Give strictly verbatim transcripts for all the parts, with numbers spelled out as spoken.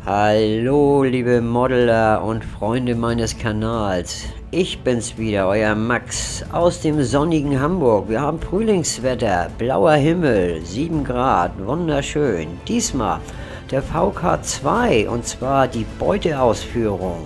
Hallo liebe Modeler und Freunde meines Kanals, ich bin's wieder, euer Max aus dem sonnigen Hamburg. Wir haben Frühlingswetter, blauer Himmel, sieben Grad, wunderschön. Diesmal der V K zwei und zwar die Beuteausführung.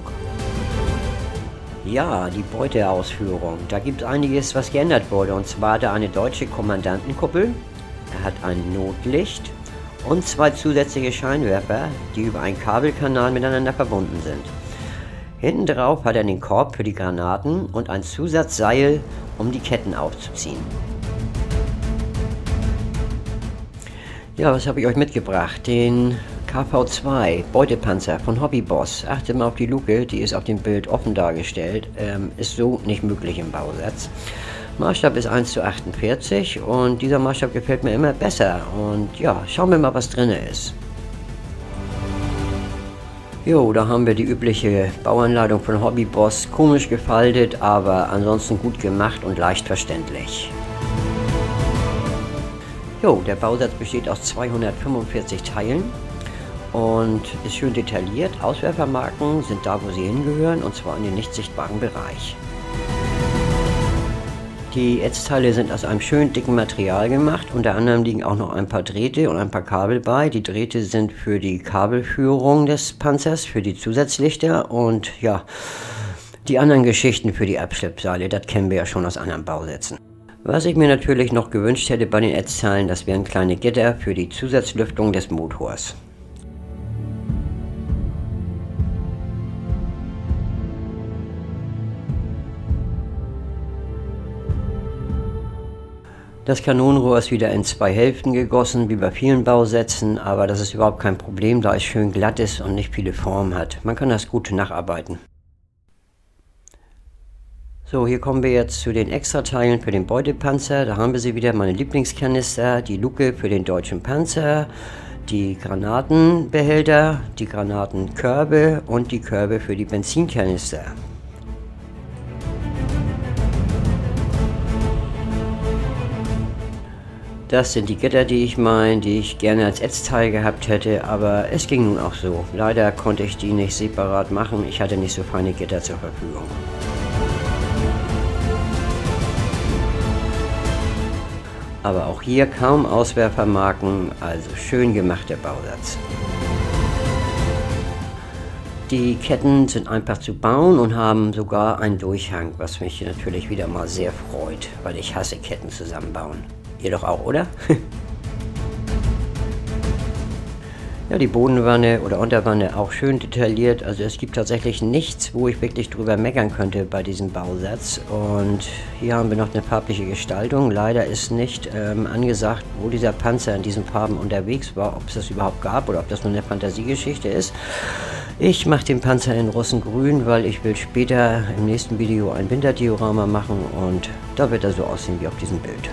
Ja, die Beuteausführung, da gibt es einiges, was geändert wurde, und zwar hat er eine deutsche Kommandantenkuppel, er hat ein Notlicht und zwei zusätzliche Scheinwerfer, die über einen Kabelkanal miteinander verbunden sind. Hinten drauf hat er den Korb für die Granaten und ein Zusatzseil, um die Ketten aufzuziehen. Ja, was habe ich euch mitgebracht? Den K V zwei Beutepanzer von Hobbyboss. Achtet mal auf die Luke, die ist auf dem Bild offen dargestellt. Ähm, ist so nicht möglich im Bausatz. Maßstab ist eins zu achtundvierzig und dieser Maßstab gefällt mir immer besser. Und ja, schauen wir mal, was drin ist. Jo, da haben wir die übliche Bauanleitung von Hobbyboss. Komisch gefaltet, aber ansonsten gut gemacht und leicht verständlich. Jo, der Bausatz besteht aus zweihundertfünfundvierzig Teilen und ist schön detailliert. Auswerfermarken sind da, wo sie hingehören, und zwar in den nicht sichtbaren Bereich. Die Ätzteile sind aus einem schön dicken Material gemacht, unter anderem liegen auch noch ein paar Drähte und ein paar Kabel bei. Die Drähte sind für die Kabelführung des Panzers, für die Zusatzlichter, und ja, die anderen Geschichten für die Abschleppseile, das kennen wir ja schon aus anderen Bausätzen. Was ich mir natürlich noch gewünscht hätte bei den Ätzteilen, das wären kleine Gitter für die Zusatzlüftung des Motors. Das Kanonenrohr ist wieder in zwei Hälften gegossen, wie bei vielen Bausätzen, aber das ist überhaupt kein Problem, da es schön glatt ist und nicht viele Formen hat. Man kann das gut nacharbeiten. So, hier kommen wir jetzt zu den Extrateilen für den Beutepanzer. Da haben wir sie wieder, meine Lieblingskanister, die Luke für den deutschen Panzer, die Granatenbehälter, die Granatenkörbe und die Körbe für die Benzinkanister. Das sind die Gitter, die ich meine, die ich gerne als Ätzteil gehabt hätte, aber es ging nun auch so. Leider konnte ich die nicht separat machen, ich hatte nicht so feine Gitter zur Verfügung. Aber auch hier kaum Auswerfermarken, also schön gemachter Bausatz. Die Ketten sind einfach zu bauen und haben sogar einen Durchhang, was mich natürlich wieder mal sehr freut, weil ich hasse Ketten zusammenbauen. Ihr doch auch, oder? Ja, die Bodenwanne oder Unterwanne auch schön detailliert. Also es gibt tatsächlich nichts, wo ich wirklich drüber meckern könnte bei diesem Bausatz. Und hier haben wir noch eine farbliche Gestaltung. Leider ist nicht ähm, angesagt, wo dieser Panzer in diesen Farben unterwegs war, ob es das überhaupt gab oder ob das nur eine Fantasiegeschichte ist. Ich mache den Panzer in Russengrün, weil ich will später im nächsten Video ein Winterdiorama machen und da wird er so aussehen wie auf diesem Bild.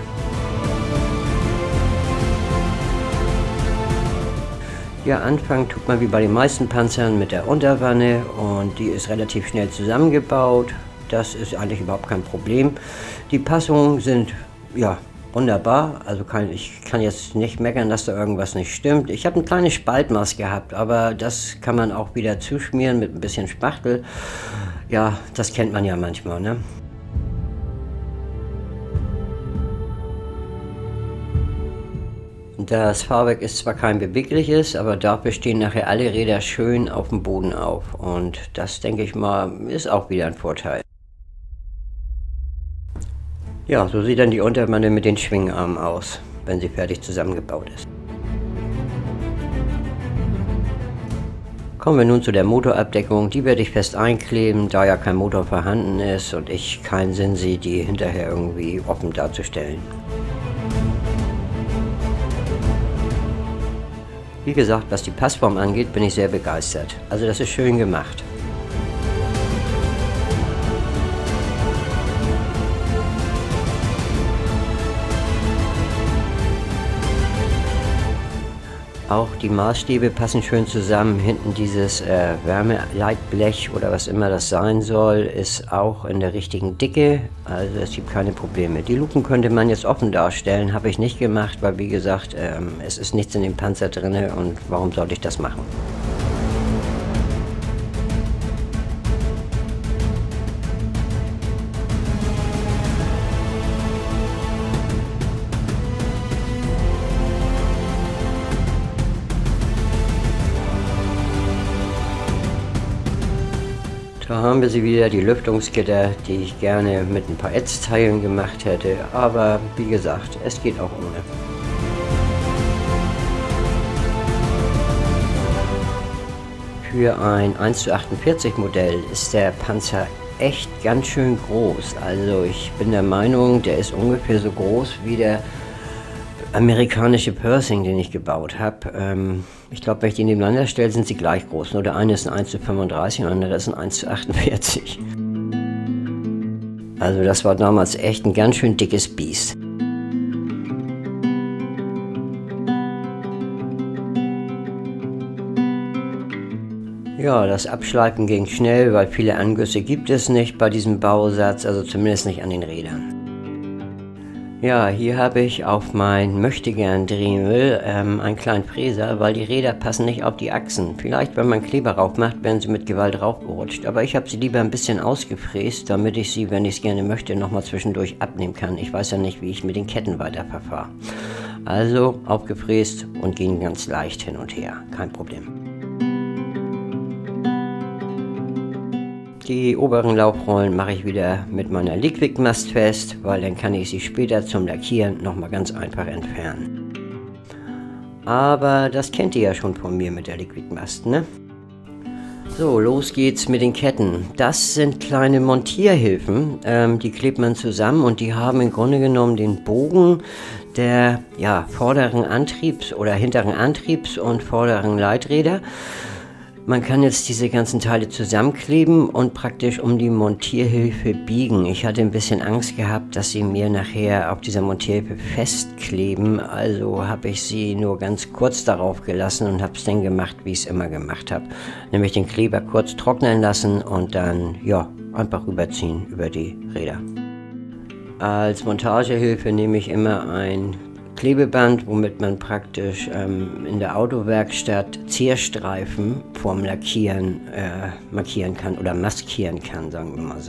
Ja, anfangen tut man wie bei den meisten Panzern mit der Unterwanne und die ist relativ schnell zusammengebaut. Das ist eigentlich überhaupt kein Problem. Die Passungen sind ja wunderbar, also kann, ich kann jetzt nicht meckern, dass da irgendwas nicht stimmt. Ich habe ein kleines Spaltmaß gehabt, aber das kann man auch wieder zuschmieren mit ein bisschen Spachtel. Ja, das kennt man ja manchmal, ne? Das Fahrwerk ist zwar kein bewegliches, aber dafür stehen nachher alle Räder schön auf dem Boden auf. Und das, denke ich mal, ist auch wieder ein Vorteil. Ja, so sieht dann die Unterwanne mit den Schwingarmen aus, wenn sie fertig zusammengebaut ist. Kommen wir nun zu der Motorabdeckung. Die werde ich fest einkleben, da ja kein Motor vorhanden ist und ich keinen Sinn sehe, die hinterher irgendwie offen darzustellen. Wie gesagt, was die Passform angeht, bin ich sehr begeistert. Also das ist schön gemacht. Auch die Maßstäbe passen schön zusammen. Hinten dieses äh, Wärmeleitblech oder was immer das sein soll, ist auch in der richtigen Dicke. Also es gibt keine Probleme. Die Luken könnte man jetzt offen darstellen, habe ich nicht gemacht, weil wie gesagt, ähm, es ist nichts in dem Panzer drin und warum sollte ich das machen? Da haben wir sie wieder, die Lüftungsgitter, die ich gerne mit ein paar Ätzteilen gemacht hätte. Aber wie gesagt, es geht auch ohne. Für ein eins zu achtundvierzig Modell ist der Panzer echt ganz schön groß. Also ich bin der Meinung, der ist ungefähr so groß wie der amerikanische Persing, den ich gebaut habe. Ähm, ich glaube, wenn ich die nebeneinander stelle, sind sie gleich groß. Nur der eine ist ein eins zu fünfunddreißig und der andere ist ein eins zu achtundvierzig. Also das war damals echt ein ganz schön dickes Biest. Ja, das Abschleifen ging schnell, weil viele Angüsse gibt es nicht bei diesem Bausatz, also zumindest nicht an den Rädern. Ja, hier habe ich auf mein Möchtegern-Dremel ähm, einen kleinen Fräser, weil die Räder passen nicht auf die Achsen. Vielleicht, wenn man Kleber rauf macht, werden sie mit Gewalt raufgerutscht. Aber ich habe sie lieber ein bisschen ausgefräst, damit ich sie, wenn ich es gerne möchte, nochmal zwischendurch abnehmen kann. Ich weiß ja nicht, wie ich mit den Ketten weiter verfahre. Also aufgefräst und ging ganz leicht hin und her. Kein Problem. Die oberen Laufrollen mache ich wieder mit meiner Liquid Mast fest, weil dann kann ich sie später zum Lackieren nochmal ganz einfach entfernen. Aber das kennt ihr ja schon von mir mit der Liquid Mast, ne? So, los geht's mit den Ketten. Das sind kleine Montierhilfen, ähm, die klebt man zusammen und die haben im Grunde genommen den Bogen der ja, vorderen Antriebs- oder hinteren Antriebs- und vorderen Leiträder. Man kann jetzt diese ganzen Teile zusammenkleben und praktisch um die Montierhilfe biegen. Ich hatte ein bisschen Angst gehabt, dass sie mir nachher auf dieser Montierhilfe festkleben. Also habe ich sie nur ganz kurz darauf gelassen und habe es dann gemacht, wie ich es immer gemacht habe. Nämlich den Kleber kurz trocknen lassen und dann ja, einfach rüberziehen über die Räder. Als Montagehilfe nehme ich immer ein Klebeband, womit man praktisch ähm, in der Autowerkstatt Zierstreifen vorm Lackieren äh, markieren kann oder maskieren kann, sagen wir mal so.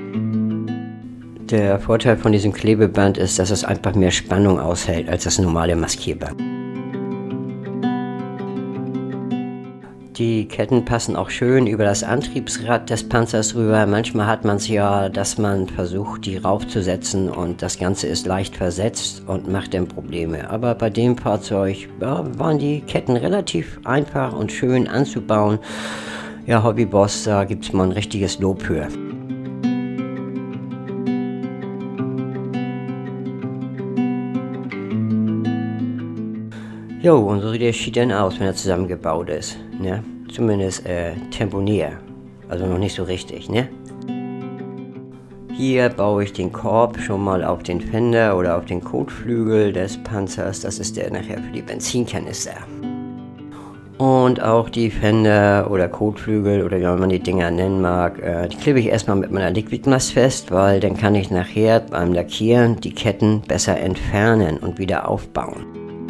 Der Vorteil von diesem Klebeband ist, dass es einfach mehr Spannung aushält als das normale Maskierband. Die Ketten passen auch schön über das Antriebsrad des Panzers rüber. Manchmal hat man es ja, dass man versucht, die raufzusetzen und das Ganze ist leicht versetzt und macht dann Probleme. Aber bei dem Fahrzeug ja, waren die Ketten relativ einfach und schön anzubauen. Ja, Hobbyboss, da gibt es mal ein richtiges Lob für. Jo, und so sieht der Ski dann aus, wenn er zusammengebaut ist, ne? Zumindest äh, temporär, also noch nicht so richtig, ne? Hier baue ich den Korb schon mal auf den Fender oder auf den Kotflügel des Panzers, das ist der nachher für die Benzinkanister. Und auch die Fender oder Kotflügel oder wie man die Dinger nennen mag, äh, die klebe ich erstmal mit meiner Liquid Mast fest, weil dann kann ich nachher beim Lackieren die Ketten besser entfernen und wieder aufbauen.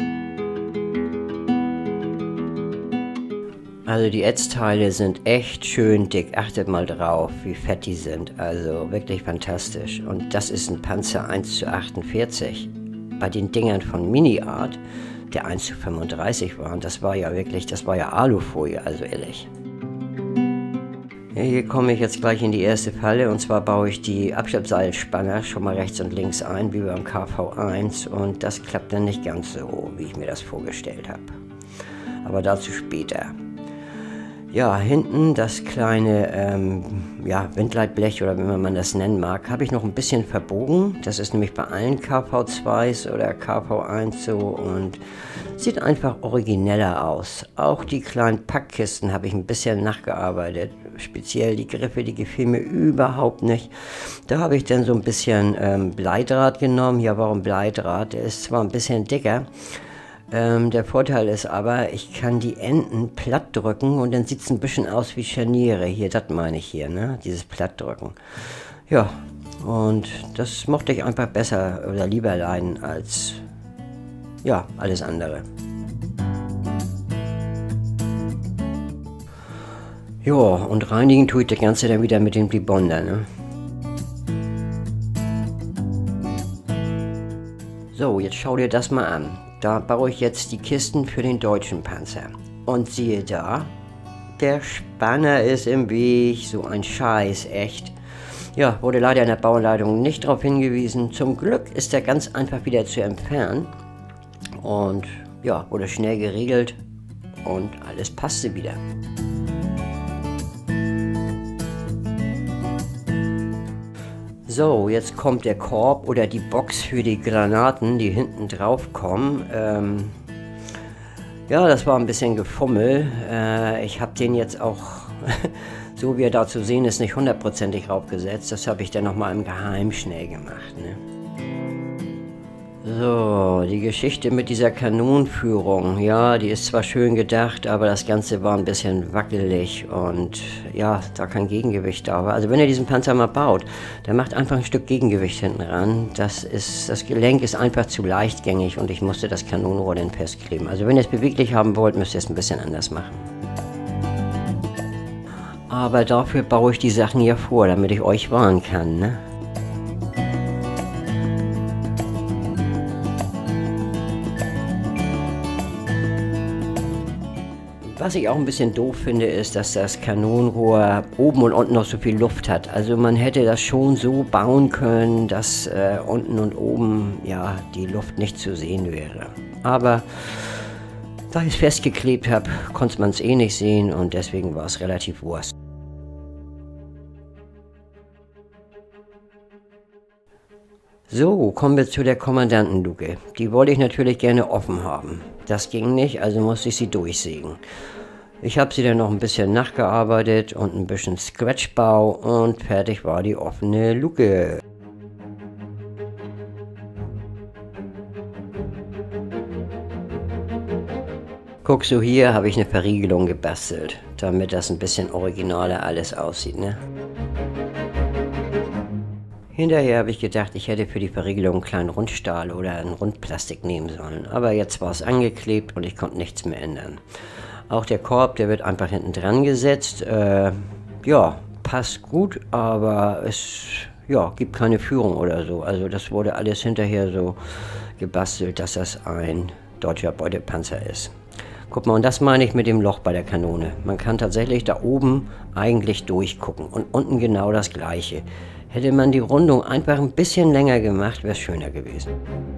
Also die Ätzteile sind echt schön dick, achtet mal drauf, wie fett die sind, also wirklich fantastisch. Und das ist ein Panzer eins zu achtundvierzig. Bei den Dingern von Mini-Art, der eins zu fünfunddreißig waren, das war ja wirklich, das war ja Alufolie, also ehrlich. Ja, hier komme ich jetzt gleich in die erste Falle und zwar baue ich die Abschleppseilspanner schon mal rechts und links ein, wie beim K V eins und das klappt dann nicht ganz so, wie ich mir das vorgestellt habe. Aber dazu später. Ja, hinten das kleine ähm, ja, Windleitblech oder wie man das nennen mag, habe ich noch ein bisschen verbogen. Das ist nämlich bei allen K V zweis oder K V eins so und sieht einfach origineller aus. Auch die kleinen Packkisten habe ich ein bisschen nachgearbeitet. Speziell die Griffe, die gefielen mir überhaupt nicht. Da habe ich dann so ein bisschen ähm, Bleidraht genommen. Ja, warum Bleidraht? Der ist zwar ein bisschen dicker. Ähm, der Vorteil ist aber, ich kann die Enden platt drücken und dann sieht es ein bisschen aus wie Scharniere. Hier, das meine ich hier, ne? Dieses Plattdrücken. Ja, und das mochte ich einfach besser oder lieber leiden als, ja, alles andere. Ja, und reinigen tue ich das Ganze dann wieder mit dem Debonder, ne? So, jetzt schau dir das mal an. Da baue ich jetzt die Kisten für den deutschen Panzer. Und siehe da, der Spanner ist im Weg, so ein Scheiß, echt. Ja, wurde leider in der Bauanleitung nicht darauf hingewiesen. Zum Glück ist er ganz einfach wieder zu entfernen. Und ja, wurde schnell geregelt und alles passte wieder. So, jetzt kommt der Korb oder die Box für die Granaten, die hinten drauf kommen. Ähm, ja, das war ein bisschen Gefummel. Äh, ich habe den jetzt auch, so wie er da zu sehen ist, nicht hundertprozentig raufgesetzt. Das habe ich dann nochmal im Geheim schnell gemacht. Ne? So, die Geschichte mit dieser Kanonenführung, ja, die ist zwar schön gedacht, aber das Ganze war ein bisschen wackelig und ja, da kein Gegengewicht da war. Also wenn ihr diesen Panzer mal baut, dann macht einfach ein Stück Gegengewicht hinten ran. Das ist, das Gelenk ist einfach zu leichtgängig und ich musste das Kanonenrohr dann festkleben. Also wenn ihr es beweglich haben wollt, müsst ihr es ein bisschen anders machen. Aber dafür baue ich die Sachen ja vor, damit ich euch warnen kann, ne? Was ich auch ein bisschen doof finde, ist, dass das Kanonenrohr oben und unten noch so viel Luft hat. Also man hätte das schon so bauen können, dass äh, unten und oben ja die Luft nicht zu sehen wäre. Aber da ich es festgeklebt habe, konnte man es eh nicht sehen und deswegen war es relativ Wurst. So, kommen wir zu der Kommandantenluke. Die wollte ich natürlich gerne offen haben. Das ging nicht, also musste ich sie durchsägen. Ich habe sie dann noch ein bisschen nachgearbeitet und ein bisschen Scratchbau und fertig war die offene Luke. Guck, so hier habe ich eine Verriegelung gebastelt, damit das ein bisschen originaler alles aussieht, ne? Hinterher habe ich gedacht, ich hätte für die Verriegelung einen kleinen Rundstahl oder ein Rundplastik nehmen sollen. Aber jetzt war es angeklebt und ich konnte nichts mehr ändern. Auch der Korb, der wird einfach hinten dran gesetzt. Äh, ja, passt gut, aber es ja, gibt keine Führung oder so. Also das wurde alles hinterher so gebastelt, dass das ein deutscher Beutepanzer ist. Guck mal, und das meine ich mit dem Loch bei der Kanone. Man kann tatsächlich da oben eigentlich durchgucken und unten genau das gleiche. Hätte man die Rundung einfach ein bisschen länger gemacht, wäre es schöner gewesen.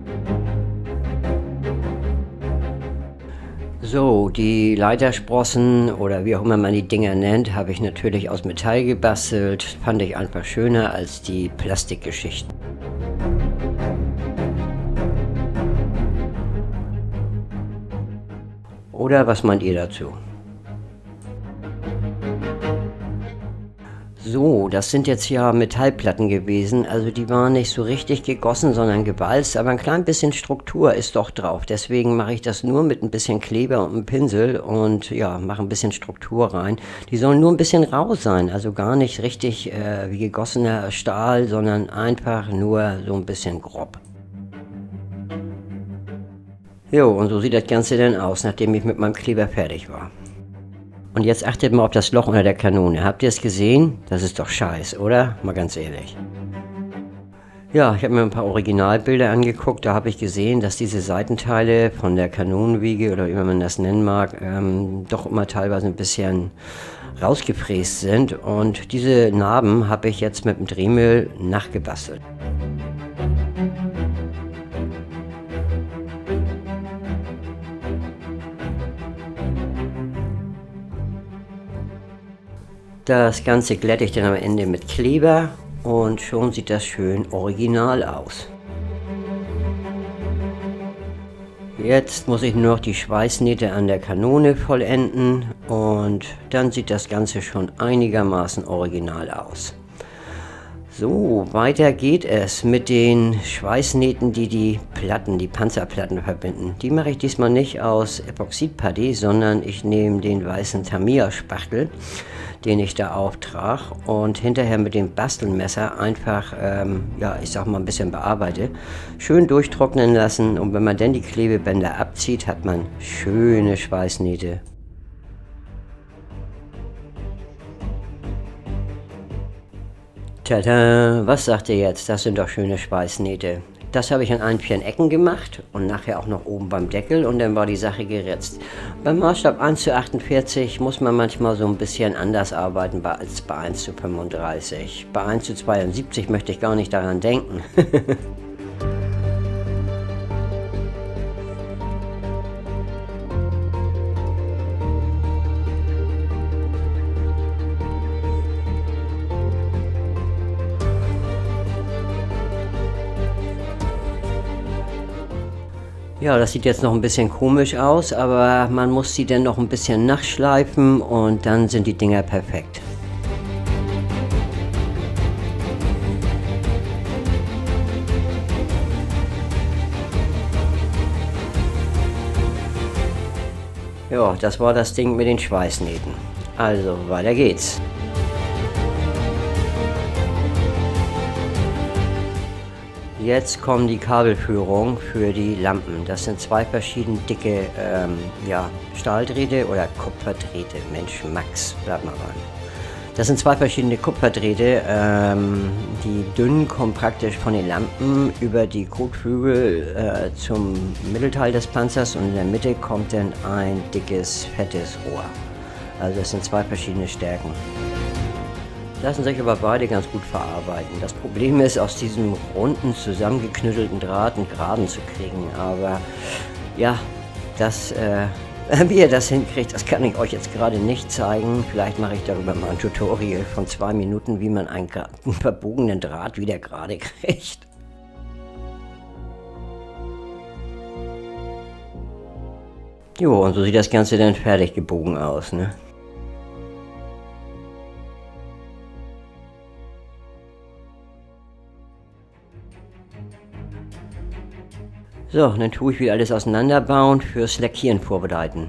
So, die Leitersprossen oder wie auch immer man die Dinger nennt, habe ich natürlich aus Metall gebastelt. Fand ich einfach schöner als die Plastikgeschichten. Oder was meint ihr dazu? So, das sind jetzt ja Metallplatten gewesen, also die waren nicht so richtig gegossen, sondern gewalzt, aber ein klein bisschen Struktur ist doch drauf. Deswegen mache ich das nur mit ein bisschen Kleber und einem Pinsel und ja, mache ein bisschen Struktur rein. Die sollen nur ein bisschen rau sein, also gar nicht richtig äh, wie gegossener Stahl, sondern einfach nur so ein bisschen grob. Jo, und so sieht das Ganze dann aus, nachdem ich mit meinem Kleber fertig war. Und jetzt achtet mal auf das Loch unter der Kanone. Habt ihr es gesehen? Das ist doch scheiß, oder? Mal ganz ehrlich. Ja, ich habe mir ein paar Originalbilder angeguckt. Da habe ich gesehen, dass diese Seitenteile von der Kanonenwiege oder wie man das nennen mag, ähm, doch immer teilweise ein bisschen rausgefräst sind. Und diese Narben habe ich jetzt mit dem Dremel nachgebastelt. Das Ganze glätte ich dann am Ende mit Kleber und schon sieht das schön original aus. Jetzt muss ich nur noch die Schweißnähte an der Kanone vollenden und dann sieht das Ganze schon einigermaßen original aus. So, weiter geht es mit den Schweißnähten, die die Platten, die Panzerplatten verbinden. Die mache ich diesmal nicht aus Epoxidputty, sondern ich nehme den weißen Tamiya-Spachtel, den ich da auftrage und hinterher mit dem Bastelmesser einfach, ähm, ja, ich sag mal ein bisschen bearbeite, schön durchtrocknen lassen und wenn man dann die Klebebänder abzieht, hat man schöne Schweißnähte. Tada, was sagt ihr jetzt? Das sind doch schöne Schweißnähte. Das habe ich an allen vier Ecken gemacht und nachher auch noch oben beim Deckel und dann war die Sache geritzt. Beim Maßstab eins zu achtundvierzig muss man manchmal so ein bisschen anders arbeiten als bei eins zu fünfunddreißig. Bei eins zu zweiundsiebzig möchte ich gar nicht daran denken. Ja, das sieht jetzt noch ein bisschen komisch aus, aber man muss sie dann noch ein bisschen nachschleifen und dann sind die Dinger perfekt. Ja, das war das Ding mit den Schweißnähten. Also, weiter geht's. Jetzt kommen die Kabelführungen für die Lampen. Das sind zwei verschiedene dicke ähm, ja, Stahldrähte oder Kupferdrähte. Mensch, Max, bleib mal ran. Das sind zwei verschiedene Kupferdrähte. Ähm, die dünnen kommen praktisch von den Lampen über die Kotflügel äh, zum Mittelteil des Panzers und in der Mitte kommt dann ein dickes, fettes Rohr. Also das sind zwei verschiedene Stärken. Lassen sich aber beide ganz gut verarbeiten. Das Problem ist, aus diesem runden, zusammengeknüttelten Draht einen geraden zu kriegen. Aber ja, das, äh, wie ihr das hinkriegt, das kann ich euch jetzt gerade nicht zeigen. Vielleicht mache ich darüber mal ein Tutorial von zwei Minuten, wie man einen, einen verbogenen Draht wieder gerade kriegt. Jo, und so sieht das Ganze dann fertig gebogen aus, ne? So, dann tue ich wieder alles auseinanderbauen, fürs Lackieren vorbereiten.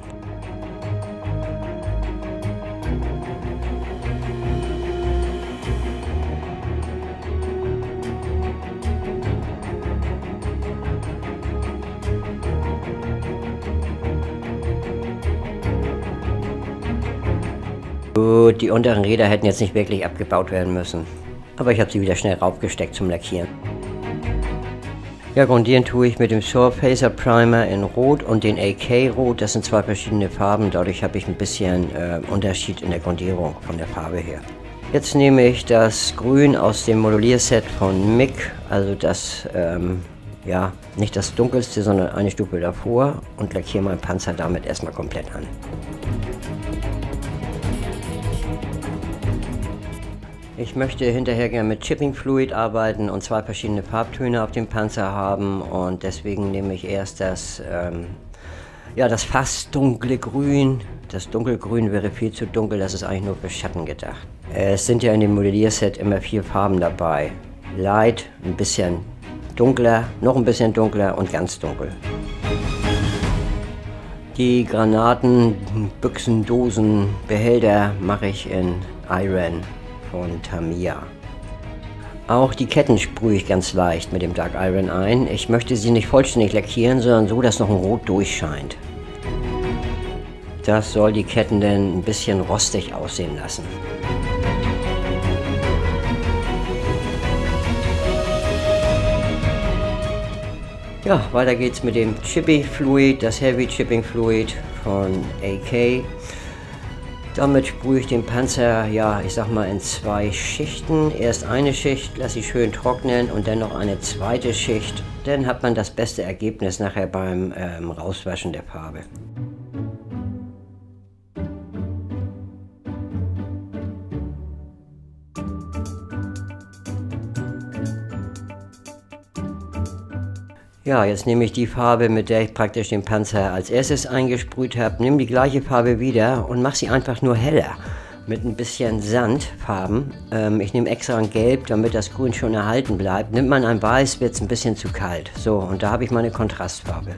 Gut, die unteren Räder hätten jetzt nicht wirklich abgebaut werden müssen. Aber ich habe sie wieder schnell raufgesteckt zum Lackieren. Ja, grundieren tue ich mit dem Surfacer Primer in Rot und den A K Rot. Das sind zwei verschiedene Farben, dadurch habe ich ein bisschen äh, Unterschied in der Grundierung von der Farbe her. Jetzt nehme ich das Grün aus dem Modulierset von M I G, also das, ähm, ja, nicht das dunkelste, sondern eine Stufe davor und lackiere meinen Panzer damit erstmal komplett an. Ich möchte hinterher gerne mit Chipping Fluid arbeiten und zwei verschiedene Farbtöne auf dem Panzer haben und deswegen nehme ich erst das, ähm, ja, das fast dunkle Grün. Das dunkelgrün wäre viel zu dunkel, das ist eigentlich nur für Schatten gedacht. Es sind ja in dem Modellierset immer vier Farben dabei. Light, ein bisschen dunkler, noch ein bisschen dunkler und ganz dunkel. Die Granaten, Büchsen, Dosen, Behälter mache ich in Iron von Tamiya. Auch die Ketten sprühe ich ganz leicht mit dem Dark Iron ein. Ich möchte sie nicht vollständig lackieren, sondern so, dass noch ein Rot durchscheint. Das soll die Ketten dann ein bisschen rostig aussehen lassen. Ja, weiter geht's mit dem Chipping Fluid, das Heavy Chipping Fluid von A K. Damit sprühe ich den Panzer, ja, ich sag mal in zwei Schichten. Erst eine Schicht, lasse ich schön trocknen und dann noch eine zweite Schicht. Dann hat man das beste Ergebnis nachher beim ähm, Rauswaschen der Farbe. Ja, jetzt nehme ich die Farbe, mit der ich praktisch den Panzer als erstes eingesprüht habe, nehme die gleiche Farbe wieder und mache sie einfach nur heller mit ein bisschen Sandfarben. Ähm, ich nehme extra ein Gelb, damit das Grün schon erhalten bleibt. Nimmt man ein Weiß, wird es ein bisschen zu kalt. So, und da habe ich meine Kontrastfarbe.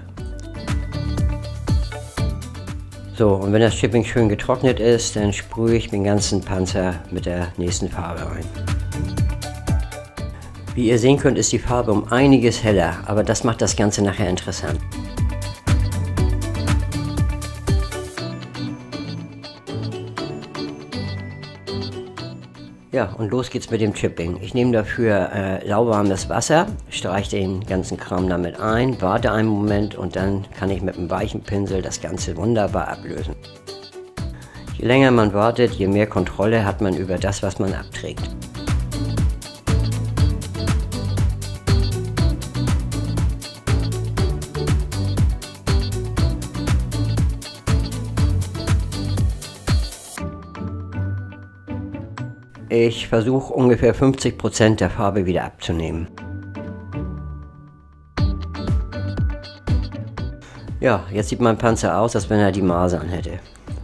So, und wenn das Chipping schön getrocknet ist, dann sprühe ich den ganzen Panzer mit der nächsten Farbe ein. Wie ihr sehen könnt, ist die Farbe um einiges heller, aber das macht das Ganze nachher interessant. Ja, und los geht's mit dem Chipping. Ich nehme dafür äh, lauwarmes Wasser, streiche den ganzen Kram damit ein, warte einen Moment und dann kann ich mit einem weichen Pinsel das Ganze wunderbar ablösen. Je länger man wartet, je mehr Kontrolle hat man über das, was man abträgt. Ich versuche ungefähr fünfzig Prozent der Farbe wieder abzunehmen. Ja, jetzt sieht mein Panzer aus, als wenn er die Masern hätte.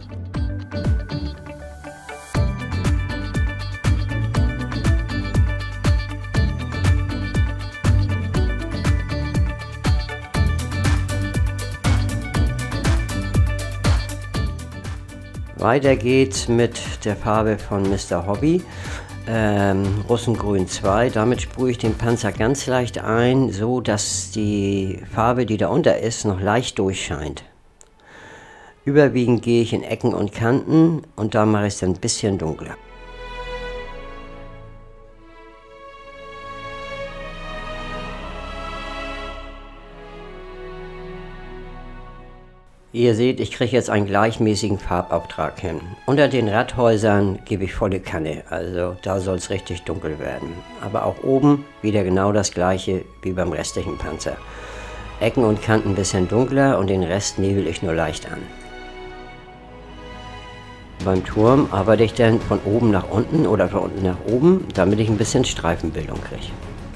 Weiter geht's mit der Farbe von Mister Hobby, ähm, Russengrün zwei. Damit sprühe ich den Panzer ganz leicht ein, so dass die Farbe, die darunter ist, noch leicht durchscheint. Überwiegend gehe ich in Ecken und Kanten und da mache ich es dann ein bisschen dunkler. Ihr seht, ich kriege jetzt einen gleichmäßigen Farbauftrag hin. Unter den Radhäusern gebe ich volle Kanne, also da soll es richtig dunkel werden. Aber auch oben wieder genau das gleiche wie beim restlichen Panzer. Ecken und Kanten ein bisschen dunkler und den Rest nebel ich nur leicht an. Beim Turm arbeite ich dann von oben nach unten oder von unten nach oben, damit ich ein bisschen Streifenbildung kriege.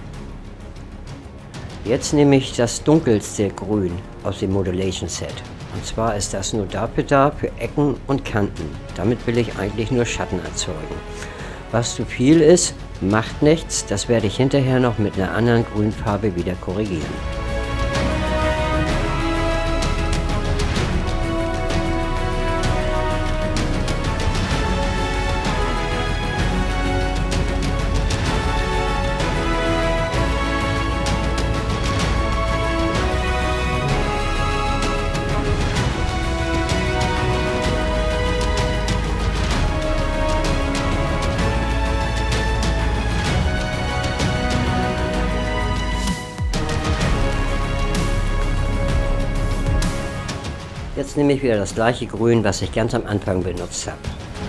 Jetzt nehme ich das dunkelste Grün aus dem Modulation Set. Und zwar ist das nur dafür da, für Ecken und Kanten. Damit will ich eigentlich nur Schatten erzeugen. Was zu viel ist, macht nichts. Das werde ich hinterher noch mit einer anderen Grünfarbe wieder korrigieren. Jetzt nehme ich wieder das gleiche Grün, was ich ganz am Anfang benutzt habe.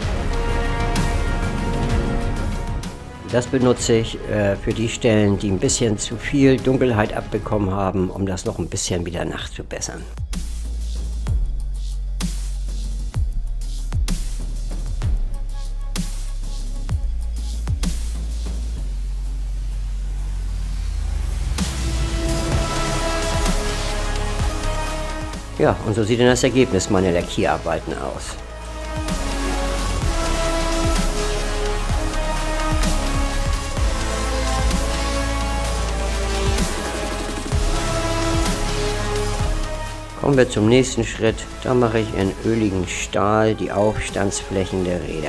Das benutze ich äh, für die Stellen, die ein bisschen zu viel Dunkelheit abbekommen haben, um das noch ein bisschen wieder nachzubessern. Ja, und so sieht dann das Ergebnis meiner Lackierarbeiten aus. Kommen wir zum nächsten Schritt. Da mache ich in öligen Stahl die Aufstandsflächen der Räder.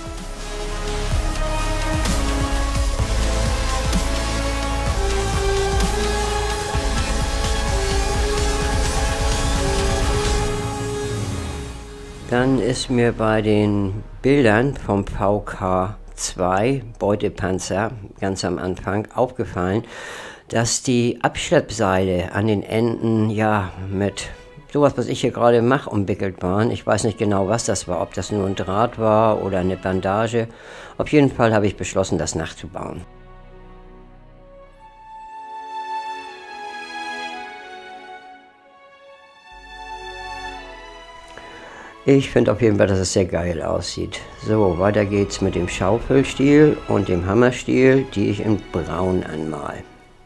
Dann ist mir bei den Bildern vom V K zwei Beutepanzer ganz am Anfang aufgefallen, dass die Abschleppseile an den Enden ja mit sowas, was ich hier gerade mache, umwickelt waren. Ich weiß nicht genau, was das war, ob das nur ein Draht war oder eine Bandage. Auf jeden Fall habe ich beschlossen, das nachzubauen. Ich finde auf jeden Fall, dass es sehr geil aussieht. So, weiter geht's mit dem Schaufelstiel und dem Hammerstiel, die ich in Braun anmal.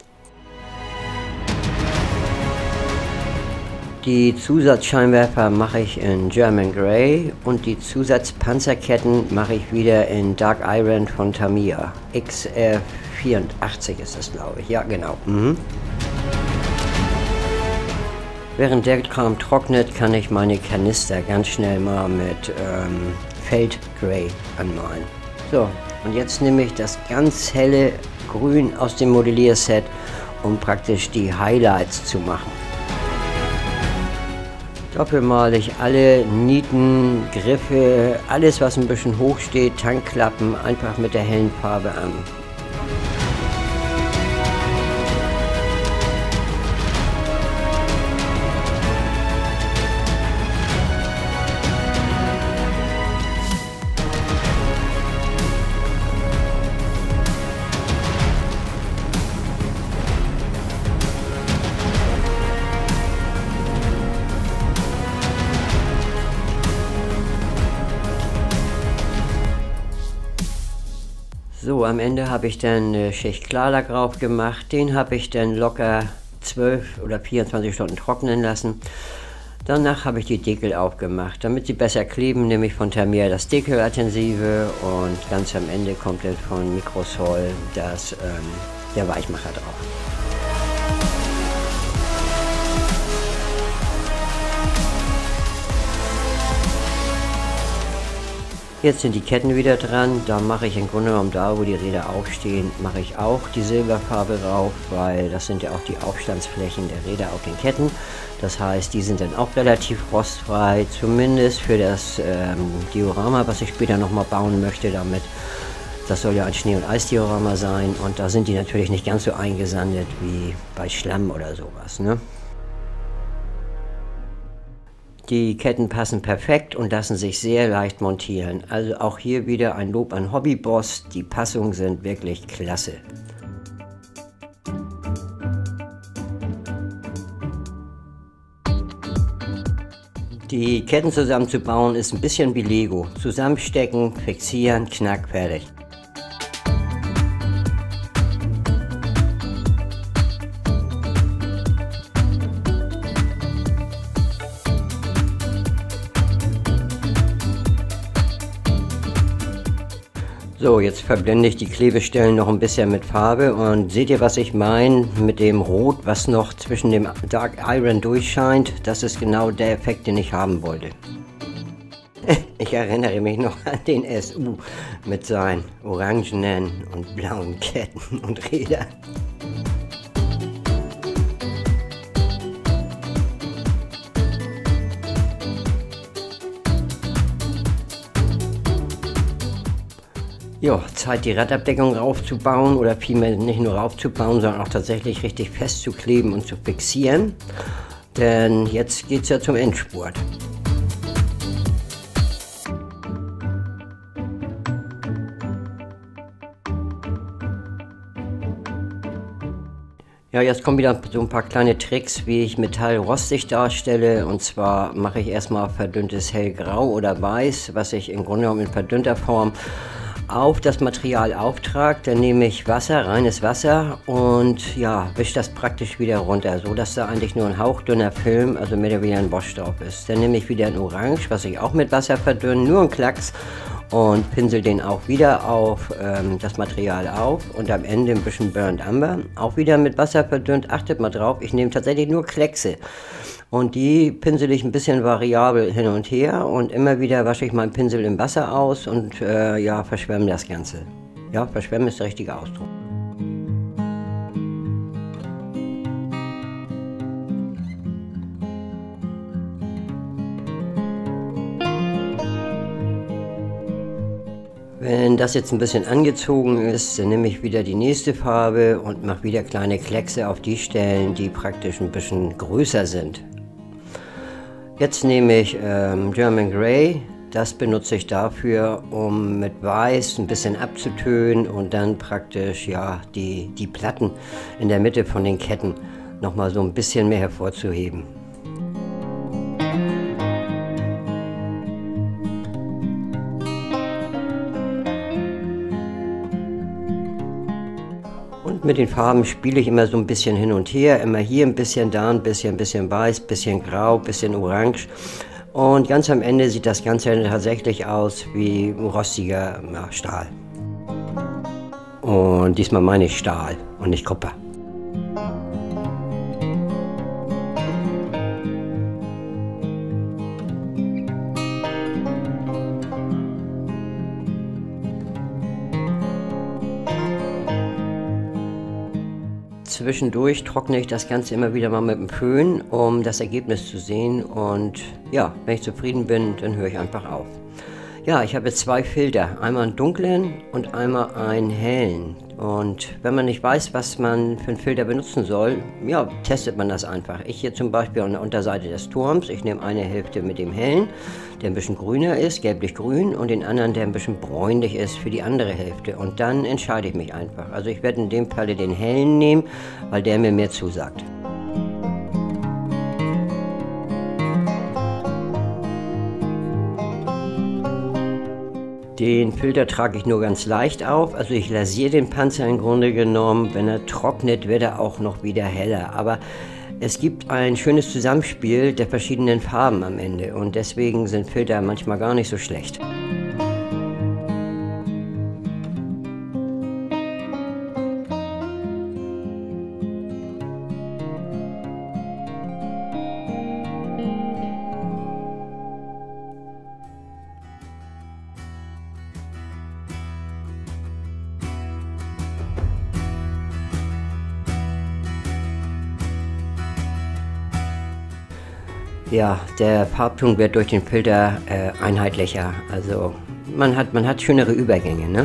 Die Zusatzscheinwerfer mache ich in German Grey und die Zusatzpanzerketten mache ich wieder in Dark Iron von Tamiya. X R vierundachtzig ist das, glaube ich. Ja, genau. Mhm. Während der Kram trocknet, kann ich meine Kanister ganz schnell mal mit ähm, Feldgrey anmalen. So, und jetzt nehme ich das ganz helle Grün aus dem Modellierset, um praktisch die Highlights zu machen. Doppelmalig alle Nieten, Griffe, alles was ein bisschen hoch steht, Tankklappen, einfach mit der hellen Farbe an. So, am Ende habe ich dann eine Schicht Klarlack drauf gemacht. Den habe ich dann locker zwölf oder vierundzwanzig Stunden trocknen lassen. Danach habe ich die Deckel aufgemacht, damit sie besser kleben, nämlich von Tamiya das Deckeladhesive und ganz am Ende kommt dann von Microsol das, ähm, der Weichmacher drauf. Jetzt sind die Ketten wieder dran, da mache ich im Grunde genommen da, wo die Räder aufstehen, mache ich auch die Silberfarbe drauf, weil das sind ja auch die Aufstandsflächen der Räder auf den Ketten. Das heißt, die sind dann auch relativ rostfrei, zumindest für das ähm, Diorama, was ich später nochmal bauen möchte damit. Das soll ja ein Schnee- und Eisdiorama sein und da sind die natürlich nicht ganz so eingesandet wie bei Schlamm oder sowas, ne? Die Ketten passen perfekt und lassen sich sehr leicht montieren. Also auch hier wieder ein Lob an Hobbyboss. Die Passungen sind wirklich klasse. Die Ketten zusammenzubauen ist ein bisschen wie Lego. Zusammenstecken, fixieren, knack, fertig. So, jetzt verblende ich die Klebestellen noch ein bisschen mit Farbe und seht ihr, was ich meine mit dem Rot, was noch zwischen dem Dark Iron durchscheint? Das ist genau der Effekt, den ich haben wollte. Ich erinnere mich noch an den S U mit seinen orangenen und blauen Ketten und Rädern. Ja, Zeit die Radabdeckung raufzubauen oder vielmehr nicht nur raufzubauen, sondern auch tatsächlich richtig festzukleben und zu fixieren. Denn jetzt geht es ja zum Endspurt. Ja, jetzt kommen wieder so ein paar kleine Tricks, wie ich Metall rostig darstelle. Und zwar mache ich erstmal verdünntes Hellgrau oder Weiß, was ich im Grunde genommen in verdünnter Form auf das Material auftrage. Dann nehme ich Wasser, reines Wasser und ja, wische das praktisch wieder runter, so dass da eigentlich nur ein hauchdünner Film, also mehr oder weniger ein Wasch drauf ist. Dann nehme ich wieder ein Orange, was ich auch mit Wasser verdünne, nur ein Klacks, und pinsel den auch wieder auf ähm, das Material auf und am Ende ein bisschen Burnt Umber, auch wieder mit Wasser verdünnt. Achtet mal drauf, ich nehme tatsächlich nur Kleckse und die pinsel ich ein bisschen variabel hin und her und immer wieder wasche ich meinen Pinsel im Wasser aus und äh, ja, verschwemme das Ganze. Ja, verschwemmen ist der richtige Ausdruck. Wenn das jetzt ein bisschen angezogen ist, dann nehme ich wieder die nächste Farbe und mache wieder kleine Kleckse auf die Stellen, die praktisch ein bisschen größer sind. Jetzt nehme ich ähm, German Grey, das benutze ich dafür, um mit Weiß ein bisschen abzutönen und dann praktisch ja, die, die Platten in der Mitte von den Ketten nochmal so ein bisschen mehr hervorzuheben. Und mit den Farben spiele ich immer so ein bisschen hin und her, immer hier ein bisschen, da ein bisschen, ein bisschen weiß, ein bisschen grau, ein bisschen orange. Und ganz am Ende sieht das Ganze tatsächlich aus wie rostiger ja, Stahl. Und diesmal meine ich Stahl und nicht Kupfer. zwischendurch trockne ich das Ganze immer wieder mal mit dem Föhn, um das Ergebnis zu sehen. Und ja, wenn ich zufrieden bin, dann höre ich einfach auf. Ja, ich habe jetzt zwei Filter, einmal einen dunklen und einmal einen hellen. Und wenn man nicht weiß, was man für einen Filter benutzen soll, ja, testet man das einfach. Ich hier zum Beispiel an der Unterseite des Turms, ich nehme eine Hälfte mit dem hellen, der ein bisschen grüner ist, gelblich-grün, und den anderen, der ein bisschen bräunlich ist, für die andere Hälfte. Und dann entscheide ich mich einfach. Also ich werde in dem Falle den hellen nehmen, weil der mir mehr zusagt. Den Filter trage ich nur ganz leicht auf, also ich lasiere den Panzer im Grunde genommen. Wenn er trocknet, wird er auch noch wieder heller. Aber es gibt ein schönes Zusammenspiel der verschiedenen Farben am Ende und deswegen sind Filter manchmal gar nicht so schlecht. Ja, der Farbton wird durch den Filter äh, einheitlicher, also man hat, man hat schönere Übergänge, ne?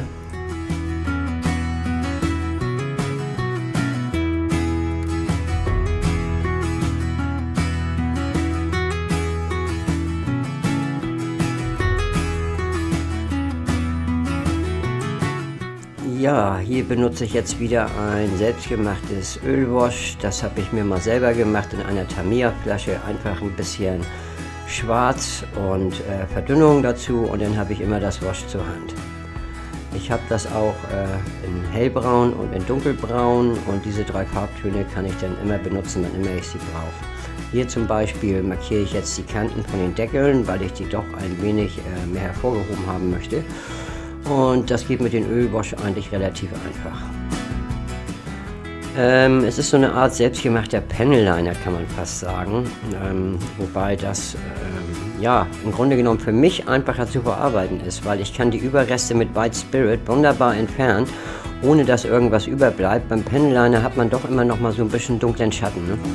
Ja, hier benutze ich jetzt wieder ein selbstgemachtes Ölwash. Das habe ich mir mal selber gemacht in einer Tamiya-Flasche. Einfach ein bisschen Schwarz und äh, Verdünnung dazu und dann habe ich immer das Wash zur Hand. Ich habe das auch äh, in hellbraun und in dunkelbraun und diese drei Farbtöne kann ich dann immer benutzen, wann immer ich sie brauche. Hier zum Beispiel markiere ich jetzt die Kanten von den Deckeln, weil ich die doch ein wenig äh, mehr hervorgehoben haben möchte. Und das geht mit dem Ölwash eigentlich relativ einfach. Ähm, es ist so eine Art selbstgemachter Panelliner, kann man fast sagen. Ähm, wobei das ähm, ja, im Grunde genommen für mich einfacher zu verarbeiten ist, weil ich kann die Überreste mit White Spirit wunderbar entfernen, ohne dass irgendwas überbleibt. Beim Panelliner hat man doch immer noch mal so ein bisschen dunklen Schatten, ne?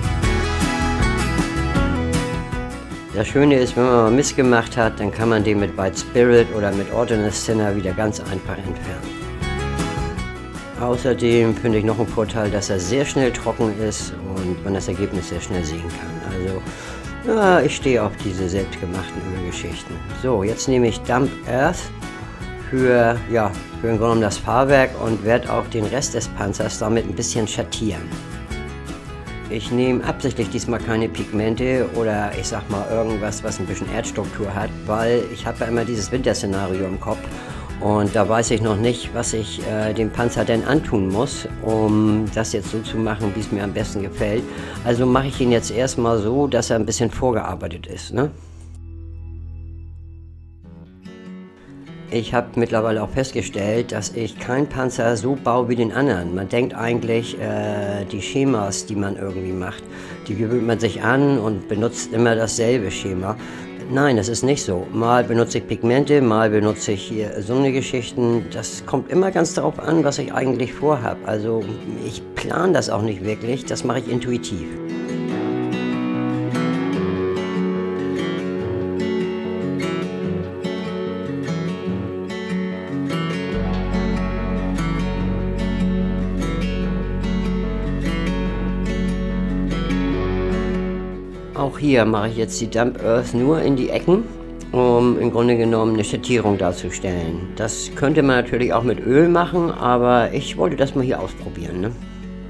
Das Schöne ist, wenn man mal Mist gemacht hat, dann kann man den mit White Spirit oder mit Ordinance Thinner wieder ganz einfach entfernen. Außerdem finde ich noch einen Vorteil, dass er sehr schnell trocken ist und man das Ergebnis sehr schnell sehen kann. Also, ja, ich stehe auf diese selbstgemachten Ölgeschichten. So, jetzt nehme ich Damp Earth für, ja, für im Grunde genommen das Fahrwerk und werde auch den Rest des Panzers damit ein bisschen schattieren. Ich nehme absichtlich diesmal keine Pigmente oder ich sag mal irgendwas, was ein bisschen Erdstruktur hat, weil ich habe ja immer dieses Winterszenario im Kopf und da weiß ich noch nicht, was ich äh, dem Panzer denn antun muss, um das jetzt so zu machen, wie es mir am besten gefällt. Also mache ich ihn jetzt erstmal so, dass er ein bisschen vorgearbeitet ist, ne? Ich habe mittlerweile auch festgestellt, dass ich keinen Panzer so baue wie den anderen. Man denkt eigentlich, äh, die Schemas, die man irgendwie macht, die gewöhnt man sich an und benutzt immer dasselbe Schema. Nein, das ist nicht so. Mal benutze ich Pigmente, mal benutze ich hier so eine Geschichten. Das kommt immer ganz darauf an, was ich eigentlich vorhabe. Also ich plane das auch nicht wirklich, das mache ich intuitiv. Auch hier mache ich jetzt die Damp Earth nur in die Ecken, um im Grunde genommen eine Schattierung darzustellen. Das könnte man natürlich auch mit Öl machen, aber ich wollte das mal hier ausprobieren, ne?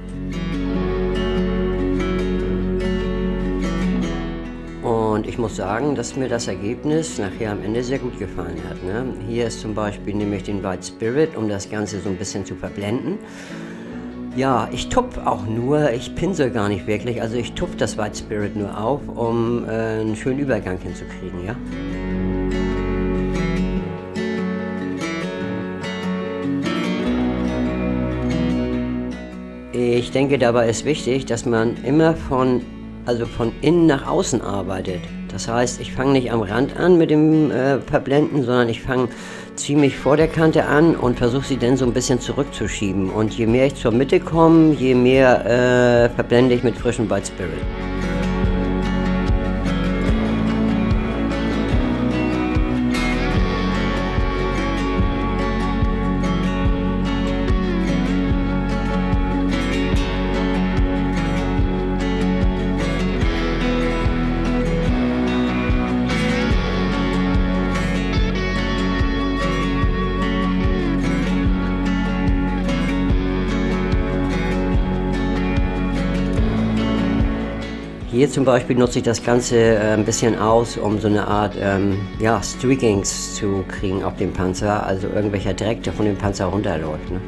Und ich muss sagen, dass mir das Ergebnis nachher am Ende sehr gut gefallen hat, ne? Hier ist zum Beispiel nämlich den White Spirit, um das Ganze so ein bisschen zu verblenden. Ja, ich tupfe auch nur, ich pinsel gar nicht wirklich, also ich tupfe das White Spirit nur auf, um äh, einen schönen Übergang hinzukriegen, ja. Ich denke, dabei ist wichtig, dass man immer von, also von innen nach außen arbeitet. Das Das heißt, ich fange nicht am Rand an mit dem äh, Verblenden, sondern ich fange ziemlich vor der Kante an und versuche sie dann so ein bisschen zurückzuschieben. Und je mehr ich zur Mitte komme, je mehr äh, verblende ich mit frischem White Spirit. Hier zum Beispiel nutze ich das Ganze äh, ein bisschen aus, um so eine Art ähm, ja, Streakings zu kriegen auf dem Panzer, also irgendwelcher Dreck, der von dem Panzer runterläuft. Ne?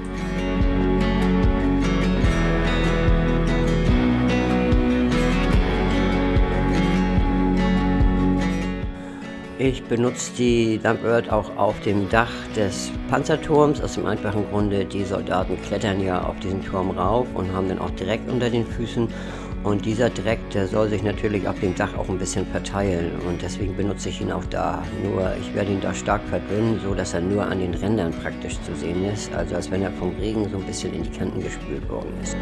Ich benutze die Lamp Earth auch auf dem Dach des Panzerturms, aus dem einfachen Grunde, die Soldaten klettern ja auf diesen Turm rauf und haben dann auch Dreck unter den Füßen. Und dieser Dreck, der soll sich natürlich auf dem Dach auch ein bisschen verteilen und deswegen benutze ich ihn auch da. Nur ich werde ihn da stark verdünnen, so dass er nur an den Rändern praktisch zu sehen ist, also als wenn er vom Regen so ein bisschen in die Kanten gespült worden ist.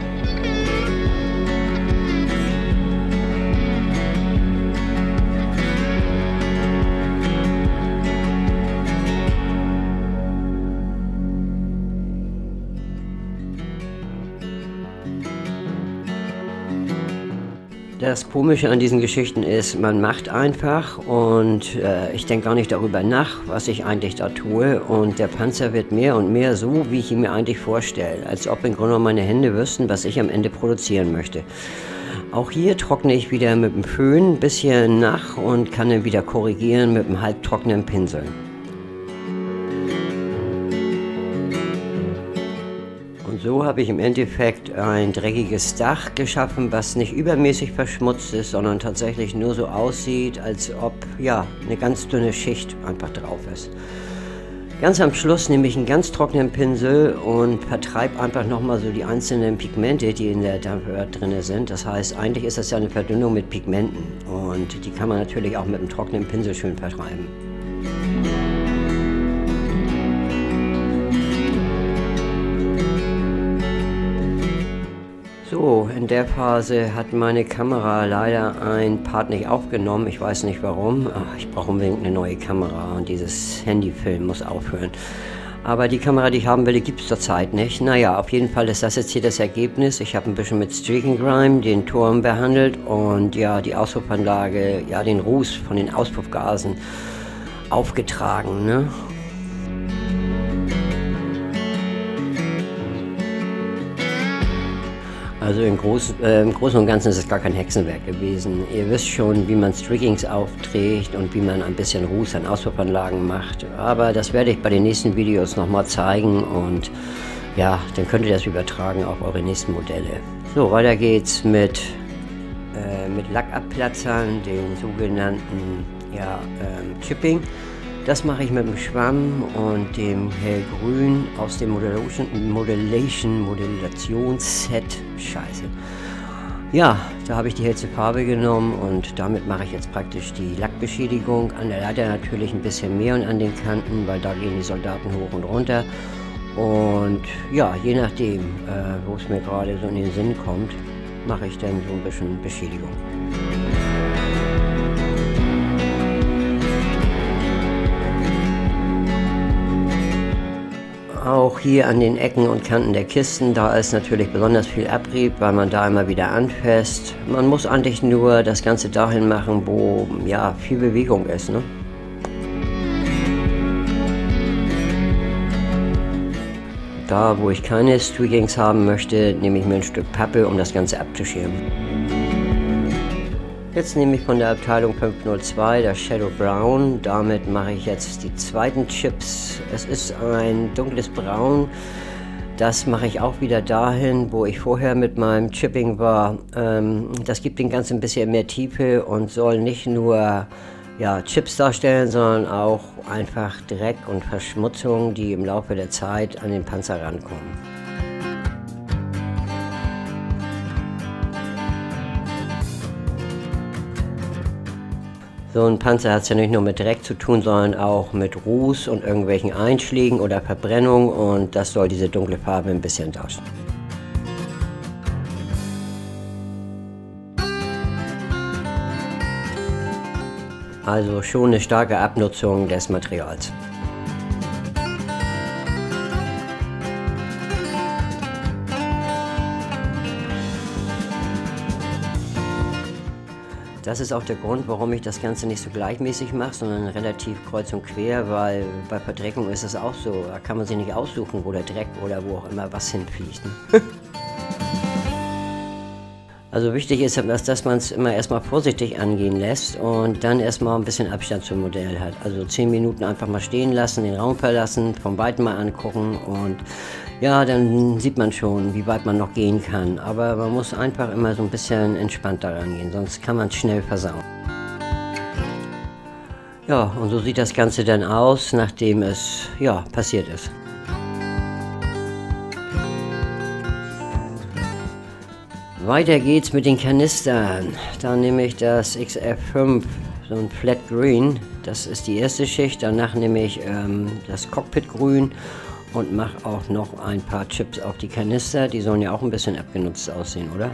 Das Komische an diesen Geschichten ist, man macht einfach und äh, ich denke gar nicht darüber nach, was ich eigentlich da tue und der Panzer wird mehr und mehr so, wie ich ihn mir eigentlich vorstelle, als ob im Grunde meine Hände wüssten, was ich am Ende produzieren möchte. Auch hier trockne ich wieder mit dem Föhn ein bisschen nach und kann dann wieder korrigieren mit einem halbtrockenen Pinsel. Und so habe ich im Endeffekt ein dreckiges Dach geschaffen, was nicht übermäßig verschmutzt ist, sondern tatsächlich nur so aussieht, als ob ja, eine ganz dünne Schicht einfach drauf ist. Ganz am Schluss nehme ich einen ganz trockenen Pinsel und vertreibe einfach nochmal so die einzelnen Pigmente, die in der Lamp Earth drin sind. Das heißt, eigentlich ist das ja eine Verdünnung mit Pigmenten und die kann man natürlich auch mit einem trockenen Pinsel schön vertreiben. So, in der Phase hat meine Kamera leider ein Part nicht aufgenommen. Ich weiß nicht warum. Ach, ich brauche unbedingt eine neue Kamera und dieses Handyfilm muss aufhören. Aber die Kamera, die ich haben will, gibt es zurzeit nicht. Naja, auf jeden Fall ist das jetzt hier das Ergebnis. Ich habe ein bisschen mit Streaking Grime den Turm behandelt und ja, die Auspuffanlage, ja, den Ruß von den Auspuffgasen aufgetragen, ne? Also im Großen, äh, im Großen und Ganzen ist es gar kein Hexenwerk gewesen. Ihr wisst schon, wie man Streakings aufträgt und wie man ein bisschen Ruß an Auspuffanlagen macht. Aber das werde ich bei den nächsten Videos nochmal zeigen und ja, dann könnt ihr das übertragen auf eure nächsten Modelle. So, weiter geht's mit, äh, mit Lackabplatzern, den sogenannten ja, ähm, Chipping. Das mache ich mit dem Schwamm und dem Hellgrün aus dem Modellation, Modellation Modellationsset. Scheiße. Ja, da habe ich die hellste Farbe genommen und damit mache ich jetzt praktisch die Lackbeschädigung. An der Leiter natürlich ein bisschen mehr und an den Kanten, weil da gehen die Soldaten hoch und runter. Und ja, je nachdem, äh, wo es mir gerade so in den Sinn kommt, mache ich dann so ein bisschen Beschädigung. Auch hier an den Ecken und Kanten der Kisten, da ist natürlich besonders viel Abrieb, weil man da immer wieder anfasst. Man muss eigentlich nur das Ganze dahin machen, wo ja, viel Bewegung ist, ne? Da, wo ich keine Streakings haben möchte, nehme ich mir ein Stück Pappe, um das Ganze abzuschirmen. Jetzt nehme ich von der Abteilung fünf null zwei das Shadow Brown. Damit mache ich jetzt die zweiten Chips. Es ist ein dunkles Braun. Das mache ich auch wieder dahin, wo ich vorher mit meinem Chipping war. Ähm, das gibt dem Ganzen ein bisschen mehr Tiefe und soll nicht nur ja, Chips darstellen, sondern auch einfach Dreck und Verschmutzung, die im Laufe der Zeit an den Panzer rankommen. So, So ein Panzer hat es ja nicht nur mit Dreck zu tun, sondern auch mit Ruß und irgendwelchen Einschlägen oder Verbrennung, und das soll diese dunkle Farbe ein bisschen tauschen. Also schon eine starke Abnutzung des Materials. Das ist auch der Grund, warum ich das Ganze nicht so gleichmäßig mache, sondern relativ kreuz und quer, weil bei Verdreckung ist es auch so. Da kann man sich nicht aussuchen, wo der Dreck oder wo auch immer was hinfliegt. Ne? Also wichtig ist, dass, dass man es immer erstmal vorsichtig angehen lässt und dann erstmal ein bisschen Abstand zum Modell hat. Also zehn Minuten einfach mal stehen lassen, den Raum verlassen, von weitem mal angucken, und ja, dann sieht man schon, wie weit man noch gehen kann. Aber man muss einfach immer so ein bisschen entspannter rangehen, sonst kann man es schnell versauen. Ja, und so sieht das Ganze dann aus, nachdem es ja, passiert ist. Weiter geht's mit den Kanistern. Da nehme ich das X F fünf, so ein Flat Green. Das ist die erste Schicht. Danach nehme ich ähm, das Cockpit Grün und mache auch noch ein paar Chips auf die Kanister. Die sollen ja auch ein bisschen abgenutzt aussehen, oder?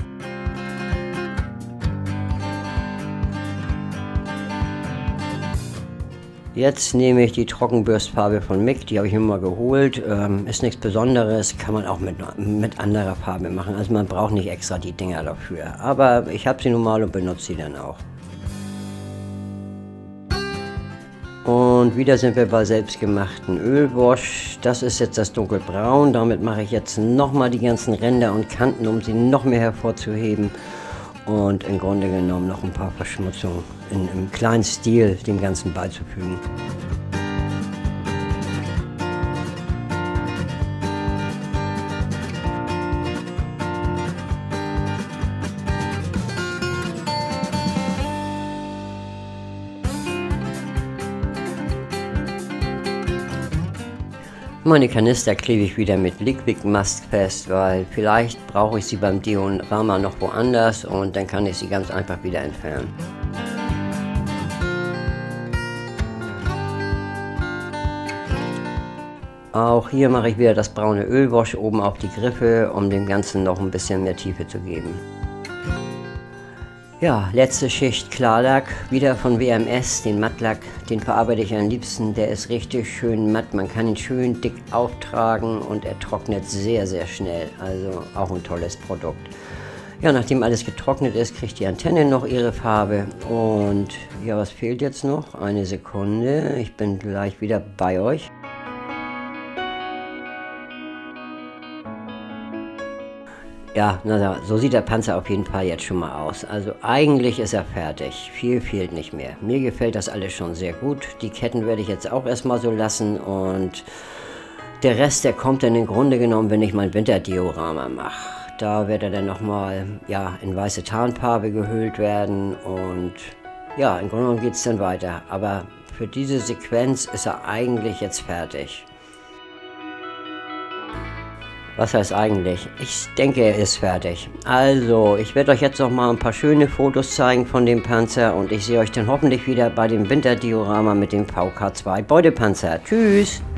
Jetzt nehme ich die Trockenbürstfarbe von M I G, die habe ich mir mal geholt. Ähm, ist nichts Besonderes, kann man auch mit, mit anderer Farbe machen. Also man braucht nicht extra die Dinger dafür. Aber ich habe sie nun mal und benutze sie dann auch. Und wieder sind wir bei selbstgemachten Ölwash. Das ist jetzt das dunkelbraun. Damit mache ich jetzt nochmal die ganzen Ränder und Kanten, um sie noch mehr hervorzuheben. Und im Grunde genommen noch ein paar Verschmutzungen in, im kleinen Stil dem Ganzen beizufügen. Meine Kanister klebe ich wieder mit Liquid Mask fest, weil vielleicht brauche ich sie beim Diorama noch woanders, und dann kann ich sie ganz einfach wieder entfernen. Auch hier mache ich wieder das braune Ölwash oben auf die Griffe, um dem Ganzen noch ein bisschen mehr Tiefe zu geben. Ja, letzte Schicht Klarlack, wieder von W M S, den Mattlack, den verarbeite ich am liebsten. Der ist richtig schön matt, man kann ihn schön dick auftragen und er trocknet sehr, sehr schnell. Also auch ein tolles Produkt. Ja, nachdem alles getrocknet ist, kriegt die Antenne noch ihre Farbe. Und ja, was fehlt jetzt noch? Eine Sekunde, ich bin gleich wieder bei euch. Ja, na, so sieht der Panzer auf jeden Fall jetzt schon mal aus. Also eigentlich ist er fertig. Viel fehlt nicht mehr. Mir gefällt das alles schon sehr gut. Die Ketten werde ich jetzt auch erstmal so lassen, und der Rest, der kommt dann im Grunde genommen, wenn ich mein Winterdiorama mache. Da wird er dann nochmal ja, in weiße Tarnfarbe gehüllt werden, und ja, im Grunde genommen geht es dann weiter. Aber für diese Sequenz ist er eigentlich jetzt fertig. Was heißt eigentlich? Ich denke, er ist fertig. Also, ich werde euch jetzt noch mal ein paar schöne Fotos zeigen von dem Panzer, und ich sehe euch dann hoffentlich wieder bei dem Winterdiorama mit dem V K zwei Beutepanzer. Tschüss!